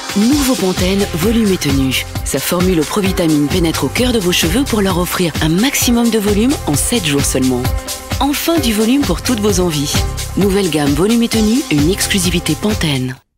Nouveau Pantene Volume et Tenue. Sa formule aux provitamines pénètre au cœur de vos cheveux pour leur offrir un maximum de volume en 7 jours seulement. Enfin du volume pour toutes vos envies. Nouvelle gamme Volume et Tenue, une exclusivité Pantene.